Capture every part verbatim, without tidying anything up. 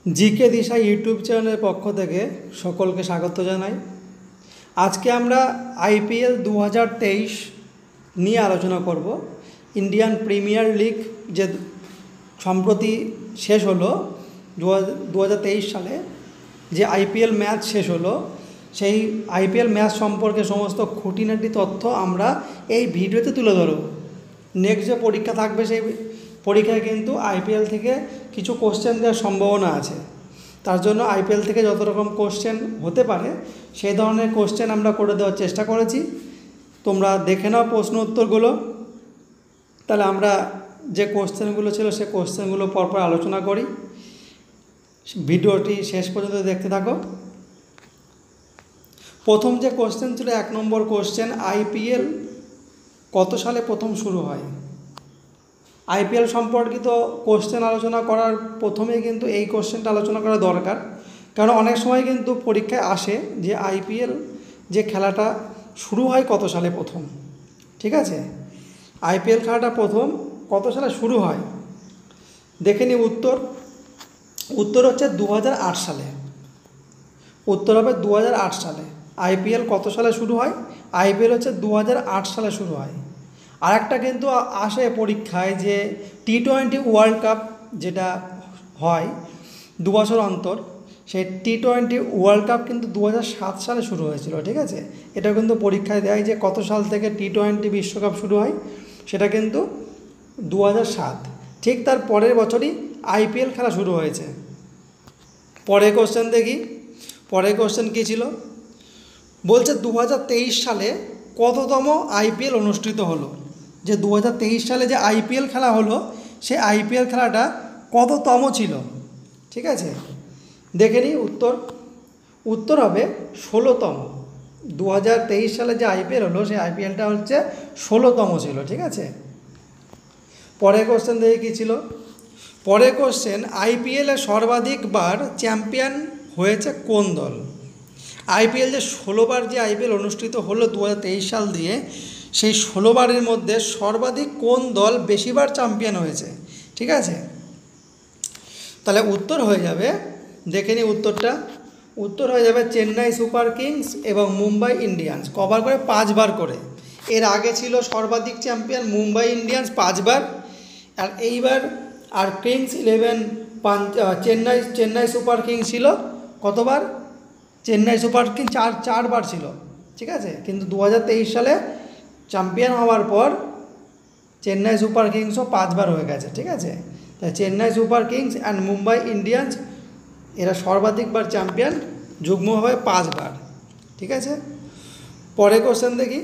GK দিশা YouTube চ্যানেলের পক্ষ থেকে সকলকে স্বাগত জানাই। আজকে আমরা আইপিএল দু হাজার তেইশ নিয়ে আলোচনা করব। ইন্ডিয়ান প্রিমিয়ার লিগ যে সম্প্রতি শেষ হলো দু হাজার তেইশ সালে, যে আইপিএল ম্যাচ শেষ হলো, সেই আইপিএল ম্যাচ সম্পর্কে সমস্ত খুঁটিনাটি তথ্য আমরা এই ভিডিওতে তুলে ধরব। নেক্সট যে পরীক্ষা থাকবে সেই পরীক্ষায় কিন্তু আইপিএল থেকে কিছু কোশ্চেন দেওয়ার সম্ভাবনা আছে। তার জন্য আইপিএল থেকে যত রকম কোশ্চেন হতে পারে সেই ধরনের কোশ্চেন আমরা করে দেওয়ার চেষ্টা করেছি। তোমরা দেখে নাও প্রশ্ন উত্তরগুলো। তাহলে আমরা যে কোশ্চেনগুলো ছিল সেই কোশ্চেনগুলো পরপর আলোচনা করি। ভিডিওটি শেষ পর্যন্ত দেখতে থাকো। প্রথম যে কোশ্চেন ছিল এক নম্বর কোশ্চেন, আইপিএল কত সালে প্রথম শুরু হয়? আইপিএল সম্পর্কিত কোশ্চেন আলোচনা করার প্রথমে কিন্তু এই কোশ্চেনটা আলোচনা করা দরকার, কারণ অনেক সময় কিন্তু পরীক্ষায় আসে যে আইপিএল যে খেলাটা শুরু হয় কত সালে প্রথম। ঠিক আছে, আইপিএল খেলাটা প্রথম কত সালে শুরু হয় দেখে নি। উত্তর উত্তর হচ্ছে দু হাজার আট সালে। উত্তর হবে দু হাজার আট সালে। আইপিএল কত সালে শুরু হয়? আইপিএল হচ্ছে দু হাজার আট সালে শুরু হয়। আর একটা কিন্তু আসে পরীক্ষায় যে টি টোয়েন্টি ওয়ার্ল্ড কাপ যেটা হয় দু বছর অন্তর, সেই টি টোয়েন্টি ওয়ার্ল্ড কাপ কিন্তু দু হাজার সাত সালে শুরু হয়েছিল। ঠিক আছে, এটা কিন্তু পরীক্ষায় দেয় যে কত সাল থেকে টি টোয়েন্টি বিশ্বকাপ শুরু হয়, সেটা কিন্তু দু হাজার সাত। ঠিক তার পরের বছরই আইপিএল খেলা শুরু হয়েছে। পরের কোশ্চেন দেখি। পরের কোশ্চেন কী ছিল? বলছে দু হাজার তেইশ সালে কততম আইপিএল অনুষ্ঠিত হলো? যে দু হাজার তেইশ সালে যে আইপিএল খেলা হলো সে আইপিএল খেলাটা কততম ছিল? ঠিক আছে, দেখে নিই উত্তর। উত্তর হবে ষোলোতম। দু হাজার তেইশ সালে যে আইপিএল হলো সেই আইপিএলটা হচ্ছে ষোলোতম ছিল। ঠিক আছে, পরের কোশ্চেন দেখে কী ছিল? পরের কোশ্চেন, আইপিএলে সর্বাধিকবার চ্যাম্পিয়ন হয়েছে কোন দল? আইপিএল যে ষোলোবার যে আইপিএল অনুষ্ঠিত হলো দু হাজার তেইশ সাল দিয়ে, সেই ষোলোবারের মধ্যে সর্বাধিক কোন দল বেশিবার চ্যাম্পিয়ন হয়েছে? ঠিক আছে, তাহলে উত্তর হয়ে যাবে, দেখে নিই উত্তরটা। উত্তর হয়ে যাবে চেন্নাই সুপার কিংস এবং মুম্বাই ইন্ডিয়ান্স, কবার করে? পাঁচবার করে। এর আগে ছিল সর্বাধিক চ্যাম্পিয়ন মুম্বাই ইন্ডিয়ান্স পাঁচবার, আর এইবার আর Kings Eleven Chennai Chennai Super Kings ছিল কতবার? চেন্নাই সুপার কিংস চার চারবার ছিল। ঠিক আছে, কিন্তু দু হাজার তেইশ সালে চ্যাম্পিয়ন হওয়ার পর চেন্নাই সুপার কিংসও পাঁচবার হয়ে গেছে। ঠিক আছে, তাই Chennai Super Kings and Mumbai Indians এরা সর্বাধিকবার চ্যাম্পিয়ন, যুগ্মভাবে পাঁচবার। ঠিক আছে, পরের কোশ্চেন দেখি।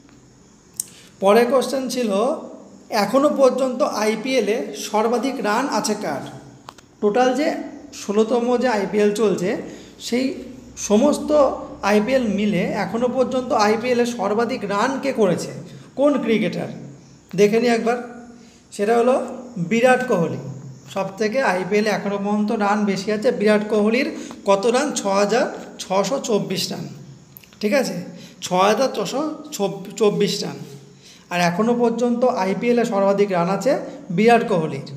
পরের কোশ্চেন ছিল, এখনও পর্যন্ত আইপিএলে সর্বাধিক রান আছে কার? টোটাল যে ষোলোতম যে আইপিএল চলছে সেই সমস্ত আইপিএল মিলে এখনও পর্যন্ত আইপিএলে সর্বাধিক রান কে করেছে? কোন ক্রিকেটার? দেখে নিই একবার। সেটা হলো বিরাট কোহলি। সব থেকে আইপিএলে এখনও পর্যন্ত রান বেশি আছে বিরাট কোহলির। কত রান? ছ হাজার ছশো চব্বিশ রান। ঠিক আছে, ছ হাজার ছশো চব্বিশ রান। আর এখনও পর্যন্ত আইপিএলে সর্বাধিক রান আছে বিরাট কোহলির।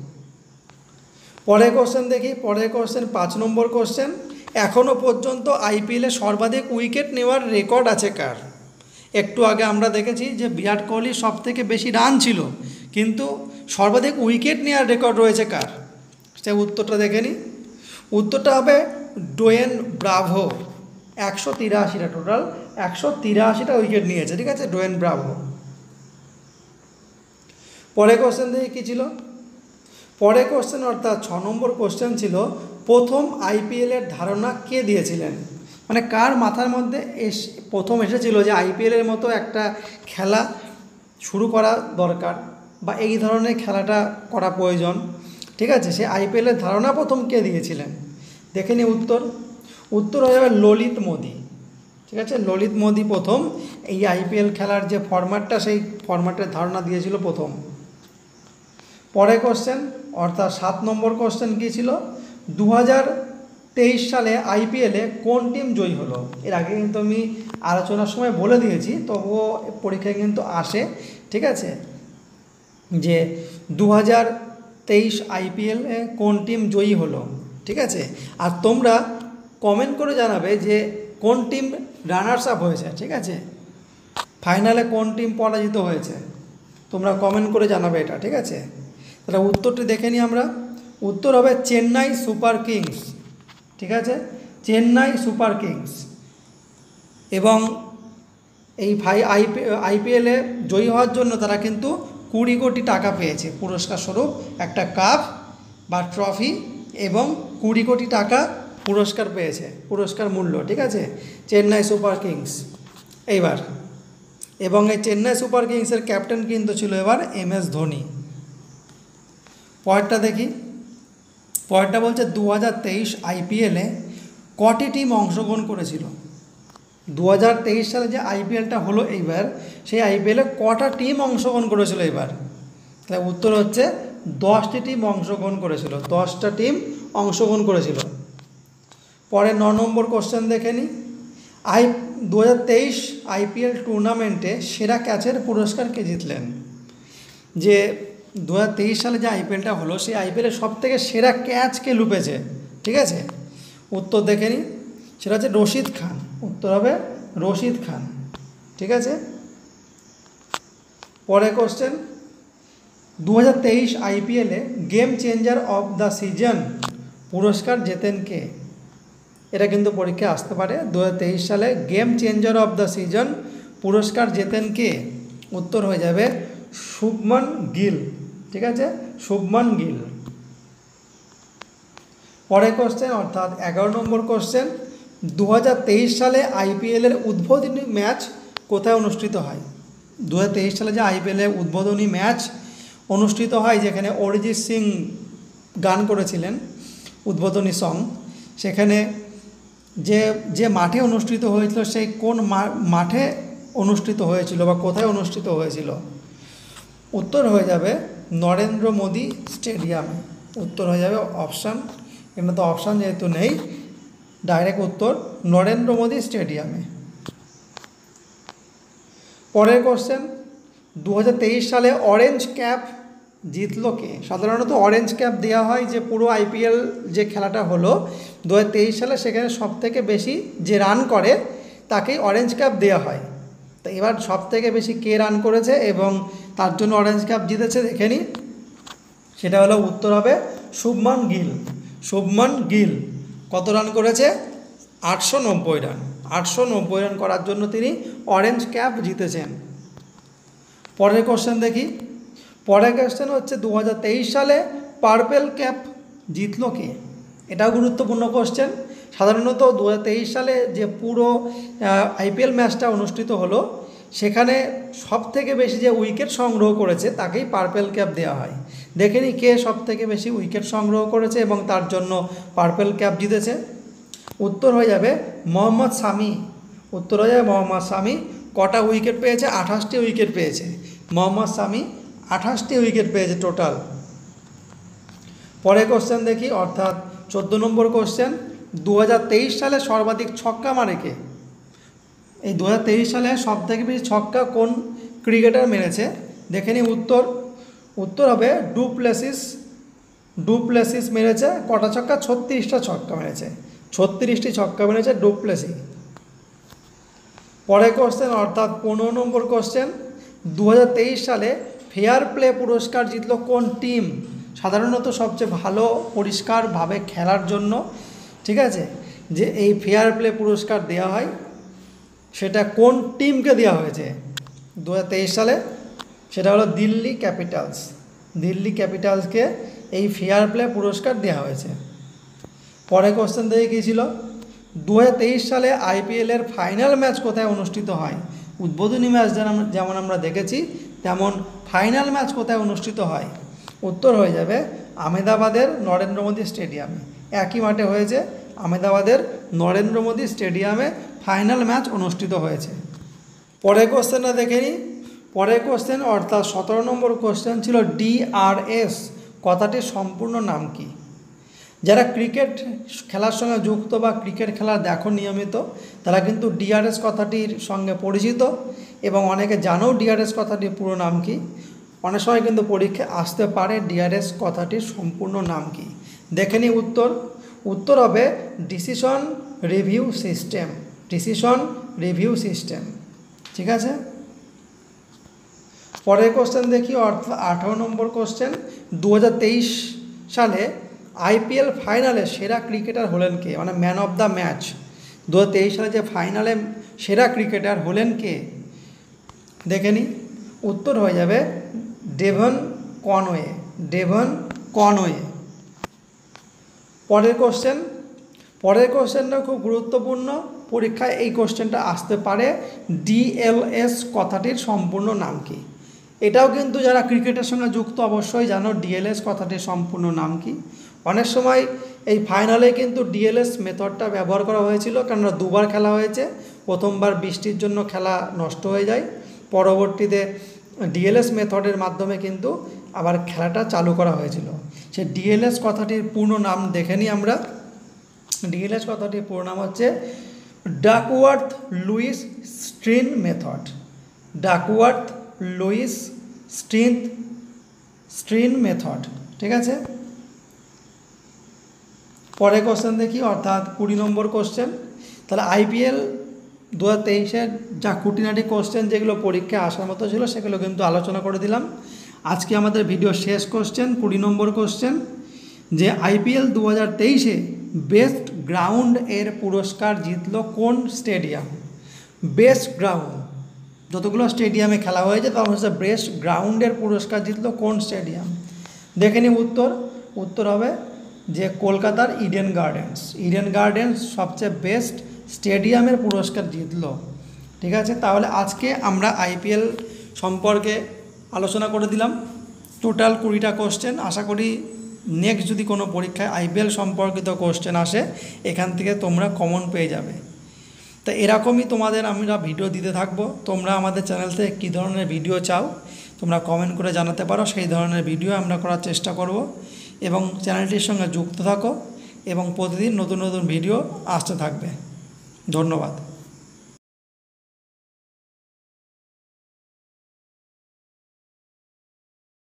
পরের কোশ্চেন দেখি। পরের কোশ্চেন পাঁচ নম্বর কোশ্চেন, এখনও পর্যন্ত আইপিএলে সর্বাধিক উইকেট নেওয়ার রেকর্ড আছে কার? একটু আগে আমরা দেখেছি যে বিরাট কোহলির সব থেকে বেশি রান ছিল, কিন্তু সর্বাধিক উইকেট নেওয়ার রেকর্ড রয়েছে কার? সে উত্তরটা দেখে নিই। উত্তরটা হবে ডোয়েন ব্রাভো। একশো তিরাশিটা টোটাল একশো তিরাশিটা উইকেট নিয়েছে। ঠিক আছে, ডোয়েন ব্রাভো। পরের কোশ্চেন দেখি কী ছিল? পরের কোশ্চেন অর্থাৎ ছ নম্বর কোশ্চেন ছিল, প্রথম আইপিএলের ধারণা কে দিয়েছিলেন? মানে কার মাথার মধ্যে এস প্রথম এসেছিল যে আইপিএলের মতো একটা খেলা শুরু করা দরকার বা এই ধরনের খেলাটা করা প্রয়োজন? ঠিক আছে, সে আইপিএলের ধারণা প্রথম কে দিয়েছিলেন? দেখে নি উত্তর। উত্তর হয়ে যাবে ললিত মোদি। ঠিক আছে, ললিত মোদি প্রথম এই আইপিএল খেলার যে ফরম্যাটটা সেই ফরম্যাটের ধারণা দিয়েছিল প্রথম। পরের কোশ্চেন অর্থাৎ সাত নম্বর কোশ্চেন কী ছিল? দু হাজার তেইশ সালে আইপিএলে কোন টিম জয়ী হলো? এর আগে কিন্তু আমি আলোচনার সময় বলে দিয়েছি, তবুও পরীক্ষায় কিন্তু আসে। ঠিক আছে, যে দু হাজার তেইশ আইপিএলে কোন টিম জয়ী হলো? ঠিক আছে। আর তোমরা কমেন্ট করে জানাবে যে কোন টিম রানার্স আপ হয়েছে, ঠিক আছে, ফাইনালে কোন টিম পরাজিত হয়েছে, তোমরা কমেন্ট করে জানাবে এটা, ঠিক আছে। তাহলে উত্তরটি দেখে নিই আমরা। উত্তর হবে চেন্নাই সুপার কিংস, ঠিক আছে, চেন্নাই সুপার কিংস। এবং এই ভাই আইপি আইপিএলে জয়ী হওয়ার জন্য তারা কিন্তু কুড়ি কোটি টাকা পেয়েছে পুরস্কার স্বরূপ, একটা কাপ বা ট্রফি এবং কুড়ি কোটি টাকা পুরস্কার পেয়েছে, পুরস্কার মূল্য, ঠিক আছে, চেন্নাই সুপার কিংস এইবার। এবং এই চেন্নাই সুপার কিংসের ক্যাপ্টেন কিন্তু ছিল এবার এম এস ধোনি। পয়েন্টটা দেখি, পয়েন্টটা বলছে দু হাজার তেইশ আইপিএলে কটি টিম অংশগ্রহণ করেছিল। দু হাজার তেইশ সালে যে আইপিএলটা হলো এইবার, সেই আইপিএলে কটা টিম অংশগ্রহণ করেছিল এবার? তাহলে উত্তর হচ্ছে দশটি টিম অংশগ্রহণ করেছিল, দশটা টিম অংশগ্রহণ করেছিল। পরে ন নম্বর কোশ্চেন দেখে নিই। আই দু হাজার তেইশ আইপিএল টুর্নামেন্টে সেরা ক্যাচের পুরস্কার কে জিতলেন? যে দু হাজার তেইশ সালে যে আইপিএলটা হলো, সেই আইপিএলে সব থেকে সেরা ক্যাচ কে লুপেছে, ঠিক আছে, উত্তর দেখে নিই। সেটা হচ্ছে রশিদ খান, উত্তর হবে রশিদ খান, ঠিক আছে। পরে কোশ্চেন, দু হাজার তেইশ আইপিএলে game changer of the season পুরস্কার জেতেন কে? এটা কিন্তু পরীক্ষায় আসতে পারে। দু হাজার তেইশ সালে game changer of the season পুরস্কার জেতেন কে? উত্তর হয়ে যাবে শুভমান গিল, ঠিক আছে, শুভমান গিল। পরে কোশ্চেন অর্থাৎ এগারো নম্বর কোশ্চেন, দু হাজার তেইশ সালে আইপিএলের উদ্বোধনী ম্যাচ কোথায় অনুষ্ঠিত হয়? দু হাজার তেইশ সালে যে আইপিএলের উদ্বোধনী ম্যাচ অনুষ্ঠিত হয়, যেখানে অরিজিৎ সিং গান করেছিলেন উদ্বোধনী সং, সেখানে যে যে মাঠে অনুষ্ঠিত হয়েছিল, সেই কোন মাঠে অনুষ্ঠিত হয়েছিল বা কোথায় অনুষ্ঠিত হয়েছিল? উত্তর হয়ে যাবে নরেন্দ্র মোদী স্টেডিয়ামে, উত্তর হয়ে যাবে অপশান, এখানে তো অপশান যেহেতু নেই, ডাইরেক্ট উত্তর নরেন্দ্র মোদী স্টেডিয়ামে। পরের কোশ্চেন, দু হাজার তেইশ সালে অরেঞ্জ ক্যাপ জিতল কে? সাধারণত অরেঞ্জ ক্যাপ দেওয়া হয় যে পুরো আইপিএল যে খেলাটা হলো দু হাজার তেইশ সালে, সেখানে সবথেকে বেশি যে রান করে তাকেই অরেঞ্জ ক্যাপ দেওয়া হয়। তো এবার সবথেকে বেশি কে রান করেছে এবং তার জন্য অরেঞ্জ ক্যাপ জিতেছে দেখে নিই। সেটা হলো উত্তর হবে শুভমান গিল, শুভমান গিল কত রান করেছে? আটশো নব্বই রান, আটশো নব্বই রান করার জন্য তিনি অরেঞ্জ ক্যাপ জিতেছেন। পরের কোশ্চেন দেখি। পরের কোশ্চেন হচ্ছে দু হাজার তেইশ সালে পার্পেল ক্যাপ জিতল কে? এটাও গুরুত্বপূর্ণ কোশ্চেন। সাধারণত দু হাজার তেইশ সালে যে পুরো আইপিএল ম্যাচটা অনুষ্ঠিত হলো, সেখানে সব থেকে বেশি যে উইকেট সংগ্রহ করেছে তাকেই পার্পেল ক্যাপ দেওয়া হয়। দেখে নিই কে সব থেকে বেশি উইকেট সংগ্রহ করেছে এবং তার জন্য পার্পেল ক্যাপ জিতেছে। উত্তর হয়ে যাবে মোহাম্মদ শামি, উত্তর হয়ে যাবে মোহাম্মদ শামি। কটা উইকেট পেয়েছে? আঠাশটি উইকেট পেয়েছে মোহাম্মদ শামি, আঠাশটি উইকেট পেয়েছে টোটাল। পরে কোশ্চেন দেখি, অর্থাৎ চোদ্দো নম্বর কোশ্চেন, দু হাজার তেইশ সালে সর্বাধিক ছক্কা মারে কে? এই দু হাজার তেইশ সালে সব থেকে বেশি ছক্কা কোন ক্রিকেটার মেরেছে? দেখে নিই উত্তর। উত্তর হবে ডু প্লেসিস, ডু প্লেসিস মেরেছে। কটা ছক্কা? ছত্রিশটা ছক্কা মেরেছে, ছত্রিশটি ছক্কা মেরেছে ডু প্লেসিস। পরে কোশ্চেন অর্থাৎ পনেরো নম্বর কোশ্চেন, দু হাজার তেইশ সালে ফেয়ার প্লে পুরস্কার জিতল কোন টিম? সাধারণত সবচেয়ে ভালো পরিষ্কারভাবে খেলার জন্য, ঠিক আছে, যে এই ফেয়ার প্লে পুরস্কার দেওয়া হয়, সেটা কোন টিমকে দেওয়া হয়েছে দু হাজার তেইশ সালে? সেটা হলো দিল্লি ক্যাপিটালস, দিল্লি ক্যাপিটালসকে এই ফেয়ার প্লে পুরস্কার দেওয়া হয়েছে। পরে কোশ্চেন দেখে কী ছিল, দু হাজার তেইশ সালে আইপিএলের ফাইনাল ম্যাচ কোথায় অনুষ্ঠিত হয়? উদ্বোধনী ম্যাচ যেমন আমরা দেখেছি, তেমন ফাইনাল ম্যাচ কোথায় অনুষ্ঠিত হয়? উত্তর হয়ে যাবে আহমেদাবাদের নরেন্দ্র মোদী স্টেডিয়ামে, একই মাঠে হয়েছে, আহমেদাবাদের নরেন্দ্র মোদী স্টেডিয়ামে ফাইনাল ম্যাচ অনুষ্ঠিত হয়েছে। পরের কোশ্চেনটা দেখে নিই। পরের কোশ্চেন অর্থাৎ সতেরো নম্বর কোশ্চেন ছিল ডিআরএস কথাটির সম্পূর্ণ নাম কি? যারা ক্রিকেট খেলার সঙ্গে যুক্ত বা ক্রিকেট খেলা দেখো নিয়মিত, তারা কিন্তু ডিআরএস কথাটির সঙ্গে পরিচিত এবং অনেকে জানেও ডিআরএস কথাটির পুরো নাম কি। অনেক সময় কিন্তু পরীক্ষা আসতে পারে ডিআরএস কথাটির সম্পূর্ণ নাম কি। দেখে নিই উত্তর। উত্তর হবে decision review system, decision review system. ঠিক আছে, পরের কোশ্চেন দেখি, অর্থাৎ আঠারো নম্বর কোশ্চেন, দু হাজার তেইশ সালে আইপিএল ফাইনালে সেরা ক্রিকেটার হলেন কে, মানে ম্যান অফ দ্য ম্যাচ দু হাজার তেইশ সালে যে ফাইনালে সেরা ক্রিকেটার হলেন কে, দেখে নিই। উত্তর হয়ে যাবে ডেভন কনওয়ে, ডেভন কনওয়ে। পরের কোশ্চেন, পরের কোশ্চেনটা খুব গুরুত্বপূর্ণ, পরীক্ষায় এই কোশ্চেনটা আসতে পারে। ডিএলএস কথাটির সম্পূর্ণ নাম কি? এটাও কিন্তু যারা ক্রিকেটের সঙ্গে যুক্ত অবশ্যই জানো ডিএলএস কথাটির সম্পূর্ণ নাম কি। অনেক সময় এই ফাইনালে কিন্তু ডিএলএস মেথডটা ব্যবহার করা হয়েছিল, কেননা দুবার খেলা হয়েছে। প্রথমবার বৃষ্টির জন্য খেলা নষ্ট হয়ে যায়, পরবর্তীতে ডিএলএস মেথডের মাধ্যমে কিন্তু আবার খেলাটা চালু করা হয়েছিল। সে ডিএলএস কথাটির পূর্ণ নাম দেখে নিই আমরা। ডিএলএস কথাটির পুরো নাম হচ্ছে Duckworth Lewis Stern method, Duckworth Lewis Stern Stern method. ঠিক আছে, পরে কোশ্চেন দেখি, অর্থাৎ কুড়ি নম্বর কোশ্চেন। তাহলে আইপিএল দু হাজার তেইশের যা খুঁটিনাটি কোশ্চেন যেগুলো পরীক্ষায় আসার মতো ছিল সেগুলো কিন্তু আলোচনা করে দিলাম। আজকে আমাদের ভিডিও শেষ কোশ্চেন, কুড়ি নম্বর কোশ্চেন, যে আইপিএল দু হাজার তেইশে বেস্ট গ্রাউন্ড এর পুরস্কার জিতল কোন স্টেডিয়াম? বেস্ট গ্রাউন্ড, যতগুলো স্টেডিয়ামে খেলা হয়েছে তার হচ্ছে বেস্ট গ্রাউন্ডের পুরস্কার জিতল কোন স্টেডিয়াম? দেখে নিই উত্তর। উত্তর হবে যে কলকাতার ইডেন গার্ডেন্স, ইডেন গার্ডেন্স সবচেয়ে বেস্ট স্টেডিয়ামের পুরস্কার জিতল। ঠিক আছে, তাহলে আজকে আমরা আইপিএল সম্পর্কে আলোচনা করে দিলাম, টোটাল কুড়িটা কোশ্চেন। আশা করি নেক্সট যদি কোনো পরীক্ষায় আইপিএল সম্পর্কিত কোশ্চেন আসে এখান থেকে তোমরা কমন পেয়ে যাবে। তো এরকমই তোমাদের আমরা ভিডিও দিতে থাকবো। তোমরা আমাদের চ্যানেল থেকে কী ধরনের ভিডিও চাও তোমরা কমেন্ট করে জানাতে পারো, সেই ধরনের ভিডিও আমরা করার চেষ্টা করব। এবং চ্যানেলটির সঙ্গে যুক্ত থাকো এবং প্রতিদিন নতুন নতুন ভিডিও আসতে থাকবে। ধন্যবাদ।